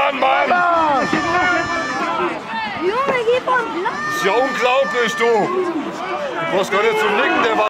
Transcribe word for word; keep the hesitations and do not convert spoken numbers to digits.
Ja, Mann! Junge, gib uns Platz! Das ist ja unglaublich, du! Du brauchst gar nicht zum Nicken, der war